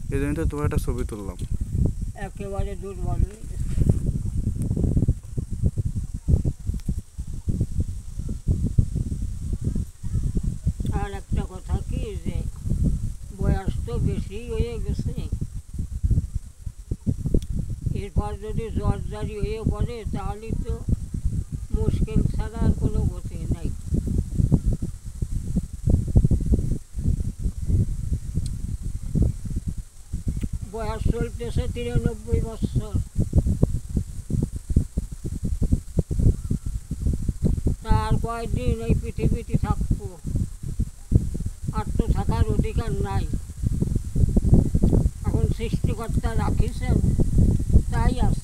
এই জন্য তো তোমার একটা ছবি তুললাম। একেবারে দুর্বল হয়ে গেছে। আর একটা কথা কি যে বয়স তো বেশি হয়ে গেছে, এরপর যদি জ্বর জারি হয়ে পড়ে তাহলে তো মুশকিল ছাড়া আর কোনো গতি নাই। বয়স চলতেছে 93 বছর। তার কয়েকদিন এই পৃথিবীতে থাকবো, আর তো থাকার অধিকার নাই। এখন সৃষ্টিকর্তা রাখিছেন তাই আছে।